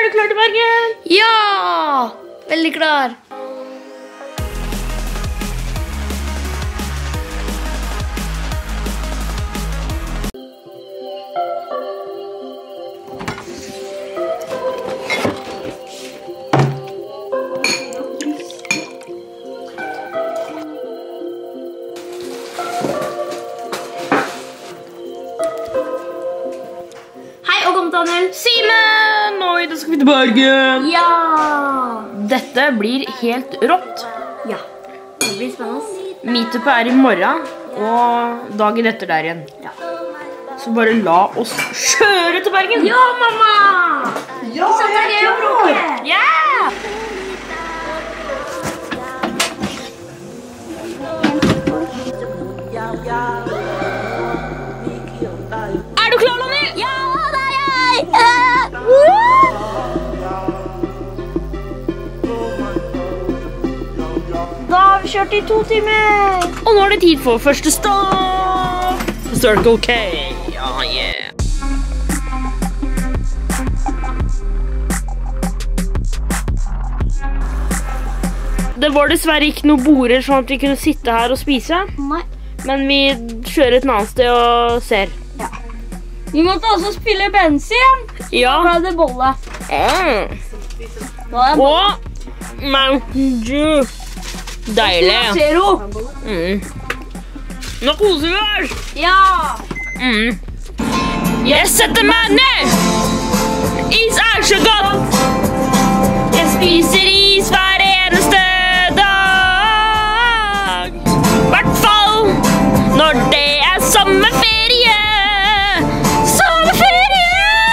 du klar til Bergen? Ja! Veldig klar. Daniel, Simen, og i dag skal vi til Bergen. Ja! Dette blir helt rått. Ja, det blir spennende. Meetupet er i morgen, og dagen etter der igjen. Ja. Så bare la oss kjøre til Bergen. Ja, mamma! Ja, Så det er gøy å bråke. Ja! Er du klar, Daniel? Ja, det er jeg! Da har vi kjørt i 2 timer. Og nå er det tid for første stopp. Circle K. Ja, yeah. Det var dessverre ikke noen border sånn at vi kunne sitte her og spise. Nei. Men vi kjører et annet sted og ser. Ja. Vi måtte også spille bensin. Ja. Da ble det bolle. Nå er det bolle. Og Mountain Dew. Deilig. Zero. Nå koser vi oss. Ja. Jeg setter meg ned. Is er så godt. Jeg spiser is hver eneste dag. Hvertfall når det er sommerferie. Sommerferie!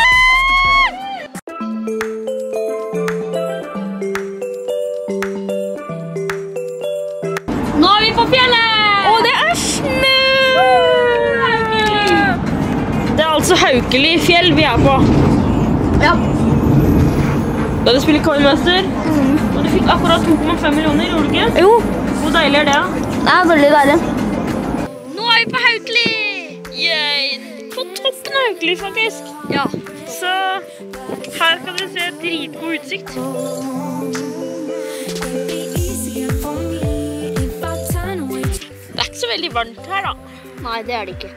Nå er vi på fjellet. Og det er snø! Det er altså Haukeli fjell vi er på. Ja. Da vi spiller Coinmaster, og du fikk akkurat 2,5 millioner, gjorde du ikke? Jo, Hvor deilig er det, da? det er veldig deilig. Nå er vi på Haukeli! Yay! På toppen av Haukeli, faktisk. Ja. Så her kan dere se dritgod utsikt. Det er ikke så veldig varmt her, da. Nei, det er det ikke.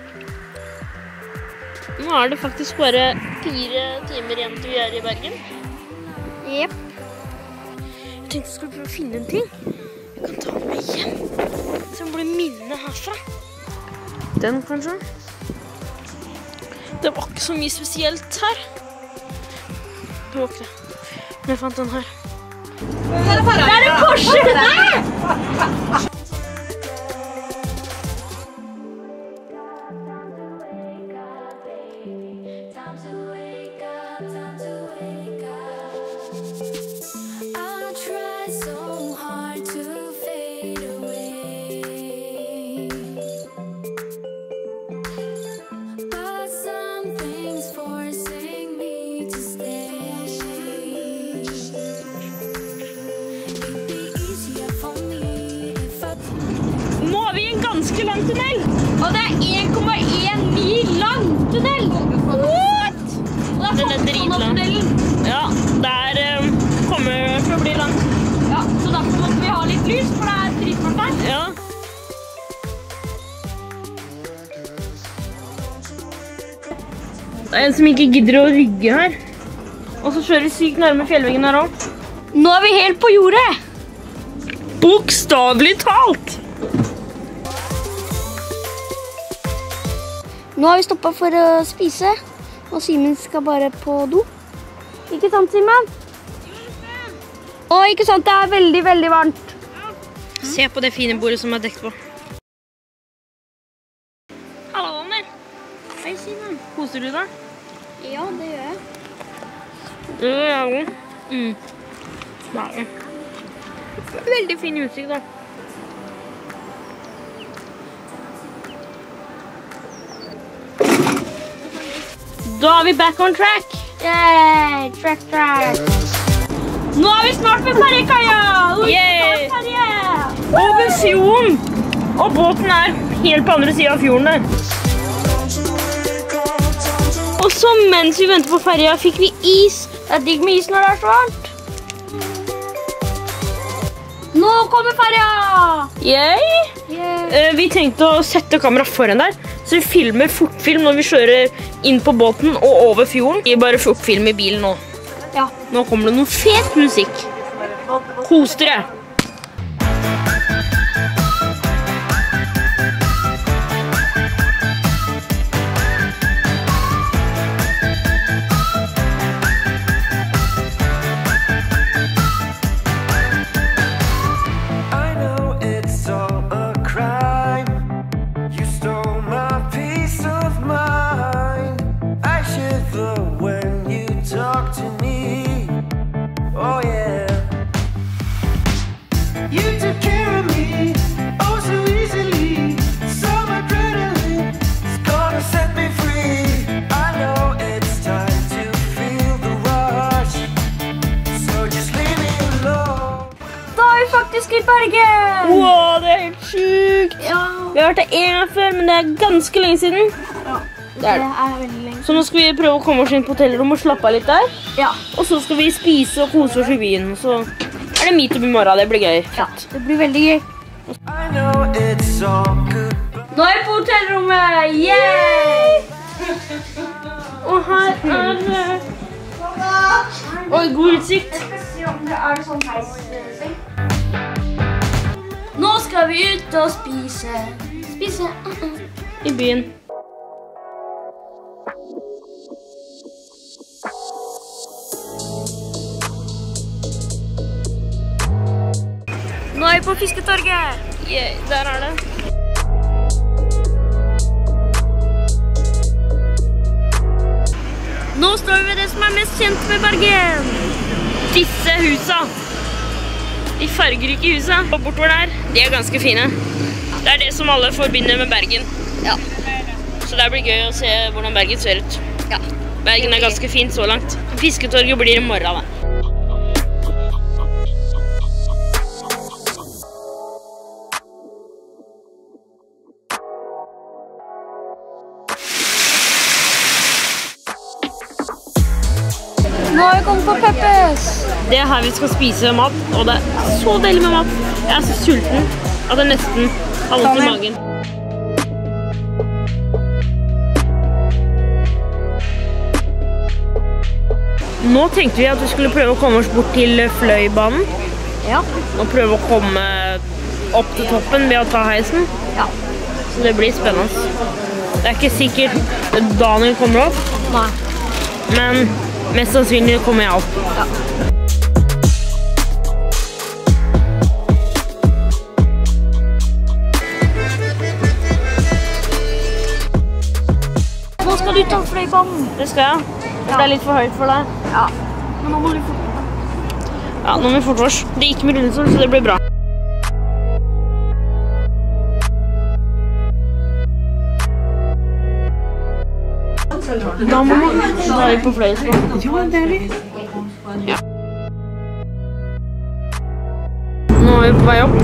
Nå er det faktisk bare 4 timer igjen til vi er i Bergen. Jep. Jeg tenkte jeg skulle prøve å finne en ting. Jeg kan ta den med hjem. Så blir minnet herfra. Den, kanskje? Det var ikke så mye spesielt her. Det var ikke det. Men jeg fant den her. Det er en Porsche! Nå er vi i en ganske lang tunnel. Og det er 1,1 mil lang tunnel. What? Og det Den er dritlang. tunnelen. Ja, der kommer til å bli lang. Ja, så derfor måtte vi ha litt lys, for det er dritvarmt her. Ja. Det er en som ikke gidder å rygge her. Og så kjører vi sykt nærme fjellveggen her også. Nå er vi helt på jordet. Bokstavelig talt! Nå har vi stoppet for å spise, og Simen skal bare på do. Ikke sant, Simen? Å, ikke sant, det er veldig, veldig varmt. Se på det fine bordet som er dekt på. Hallo, Daniel. Hei, Simen. Koser du deg? Ja, det gjør jeg. Det gjør jeg også. Nei. Veldig fin utsikt, da. Da er vi back on track. Yay, track. Nå er vi snart ved ferjekaia. Yay. Over fjorden. Og båten er helt på andre siden av fjorden der. Og så mens vi venter på ferja, fikk vi is. Det er digg med is når det er så varmt. Nå kommer ferja! Yay! Vi tenkte å sette kamera foran der, så vi filmer fortfilm når vi kjører inn på båten og over fjorden. Vi bare fortfilm i bilen nå. Ja. Nå kommer det noe fet musikk. Kos dere! I Bergen! Wow, det er helt sykt! Ja. Vi har vært der en gang før, men det er ganske lenge siden. Ja, det er veldig lenge. Så nå skal vi prøve å komme oss inn på hotellrommet og slappe av litt der. Ja. Og så skal vi spise og kose oss i byen. Så er det meetup i morgen, det blir gøy. Ja, det blir veldig gøy. Nå er vi på hotellrommet! Yay! Og her er det... Oi, god utsikt. Jeg skal se om det er sånn heisseng. Nå skal vi ut og spise. I byen. Nå er vi på Fisketorget. Yeah, der er det. Nå står vi ved det som er mest kjent med Bergen. Disse husa. De fargerike husa bortover der, de er ganske fine. Det er det som alle forbinder med Bergen. Ja. Så det blir gøy å se hvordan Bergen ser ut. Ja. Bergen er ganske fint så langt. Fisketorget blir i morgen da. Nå har vi kommet på Peppes. Det er her vi skal spise mat, og det er så deilig med mat. Jeg er så sulten at jeg nesten har vondt i magen. Nå tenkte vi at vi skulle prøve å komme oss bort til Fløibanen. Ja. Og prøve å komme opp til toppen ved å ta heisen. Ja. Så det blir spennende. Det er ikke sikkert Daniel kommer opp. Nei. Men mest sannsynlig kommer jeg opp. Ja. Nå skal du ta Fløibanen. Det skal jeg. Det er litt for høyt for deg. Ja. Men nå må du forte. Ja, nå må vi forte oss. Det gikk med rullestol, så det blir bra. Da må man ta litt på Fløibanen. Jo, det er vi. Ja. Nå er vi på vei opp.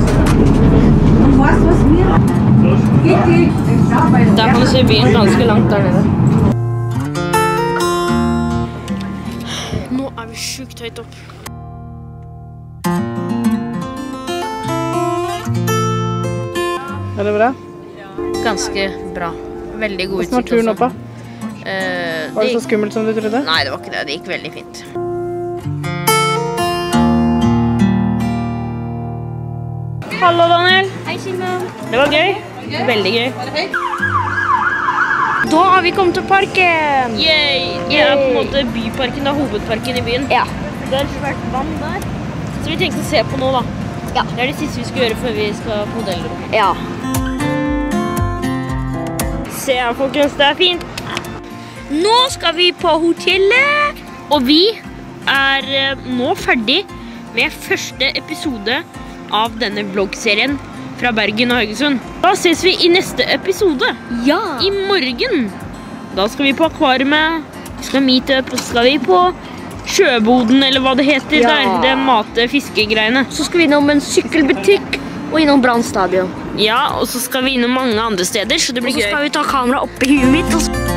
Der kan du se byen ganske langt der nede. Nå er vi sjukt høyt opp. Er det bra? Ganske bra. Veldig god utsikt. Hvordan var turen opp da? Var det så skummelt som du trodde? Nei, det var ikke det. Det gikk veldig fint. Hallo, Daniel. Hei, Simen. Det var gøy. Veldig gøy. Da har vi kommet til parken. Yay! Det er på en måte byparken, det er hovedparken i byen. Ja. Det er svært vann der. Så vi tenkte å se på nå da. Ja. Det er det siste vi skal gjøre før vi skal på hotellrommet. Ja. Se her, folkens, det er fint. Nå skal vi på hotellet. Og vi er nå ferdig med første episode av denne vloggserien fra Bergen og Haugesund. Da ses vi i neste episode. Ja. I morgen. Da skal vi på akvariet, vi skal meet up, og så skal vi på sjøboden, eller hva det heter Ja. der. Det mate-fiskegreiene. Så skal vi innom en sykkelbutikk og innom Brannstadion. Ja, og så skal vi innom mange andre steder, så det Og blir så gøy. skal vi ta kamera opp i huet mitt. Og så